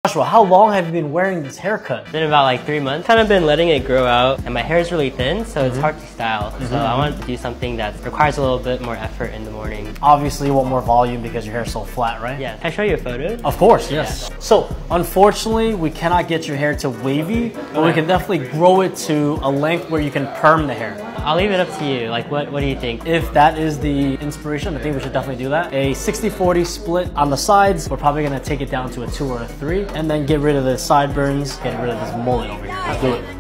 Joshua, how long have you been wearing this haircut? It's been about like 3 months. Kind of been letting it grow out, and my hair is really thin, so it's hard to style. So I wanted to do something that requires a little bit more effort in the morning. Obviously, you want more volume because your hair is so flat, right? Yeah. Can I show you a photo? Of course, yes. Yeah. So, unfortunately, we cannot get your hair to wavy, but we can definitely grow it to a length where you can perm the hair. I'll leave it up to you. Like, what do you think? If that is the inspiration, I think we should definitely do that. A 60-40 split on the sides. We're probably gonna take it down to a 2 or a 3, and then get rid of the sideburns, get rid of this mullet over here. Let's do it.